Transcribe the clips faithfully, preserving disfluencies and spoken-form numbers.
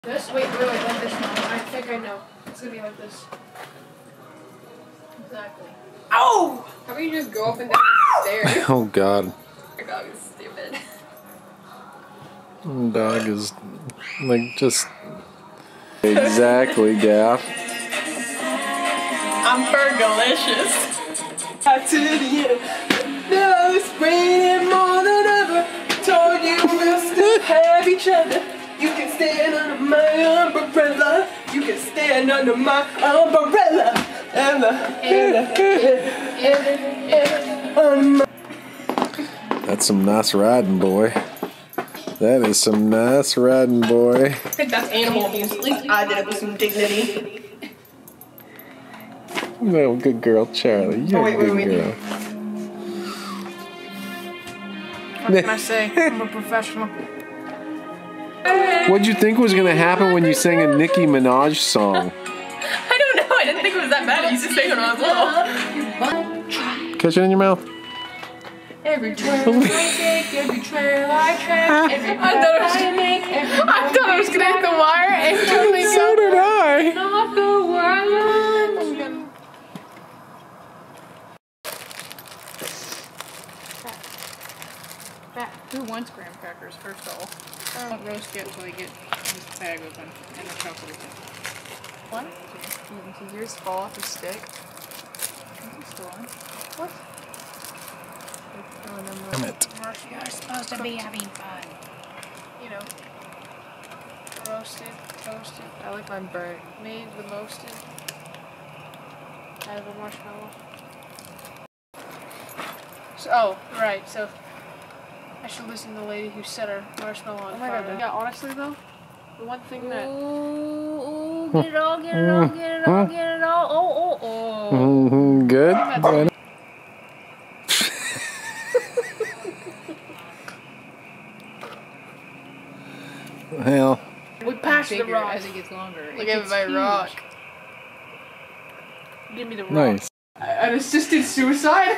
This? Wait, wait, wait, like this now. I think I know. It's gonna be like this. Exactly. Oh! How about you just go up and down the stairs? Oh god. Your dog is stupid. Dog is like just exactly, Gaff. I'm Fergalicious. Out to the end. No, it's raining more than ever. Told you we'll still have each other. You can stand under my umbrella. You can stand under my umbrella. That's some nice riding, boy. That is some nice riding, boy. I think that's animal abuse. At least I did it with some dignity. No, good girl, Charlie. You're Oh, wait, a good wait, wait. girl. What can I say? I'm a professional. What'd you think was gonna happen when you sang a Nicki Minaj song? I don't know. I didn't think it was that bad. I used to sing when I was little. Catch it in your mouth. Every trail I take, every trail I track, every path I, I make, every I thought I was gonna hit the wire and totally So did I. not go where I want. Who wants graham crackers, first of all? I don't roast yet until we get this bag open and the chocolate open. What? Did yours fall off the stick? Is it still on? What? Damn it. You're supposed to be having fun. You know. Roasted, toasted. I like mine burnt. Made the mosted out of a marshmallow. So, oh, right, so I should listen to the lady who set her marshmallow on fire. Yeah, honestly though, the one thing that. Ooh, ooh, get it all, get it all, get it all, get it all. Oh, oh, oh. Mm-hmm, good. Well, we passed the rock as it gets longer. Look it at my huge. rock. Give me the rock. nice. An assisted suicide?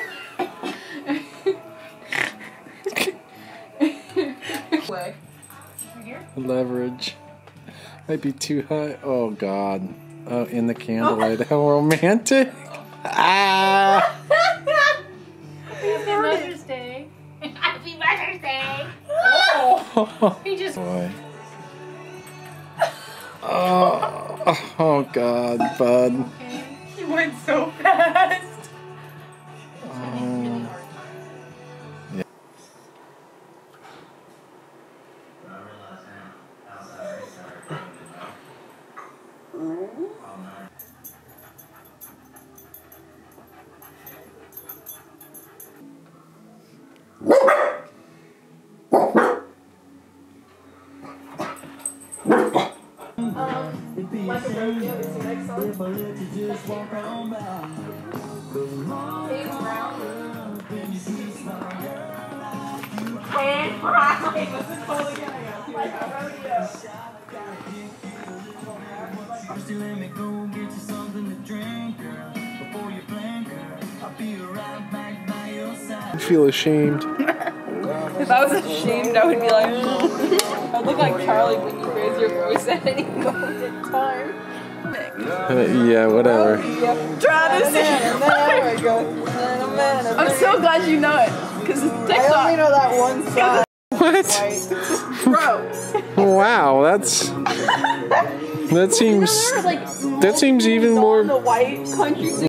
Way. Leverage. Might be too high. Oh god. Oh, in the candlelight. How romantic. Ah. Happy Mother's Day. Happy Mother's Day. Oh. He just. Boy. Oh. Oh god, bud. Okay. He went so fast. Oh. Yeah. Like a rodeo is the next song. And Friday. This is totally getting us. Like a rodeo. Let me go get you something to drink, girl. Before you plan, girl, I'll be right back by your side. I feel ashamed. If I was ashamed, I would be like, I'd look like Charlie when you raise your voice at any moment in time. Uh, yeah, whatever. Try to sing. I'm so glad you know it, because it's TikTok. I only know that one song. What? Bro. Wow, that's that seems Like, that seems even more. the white country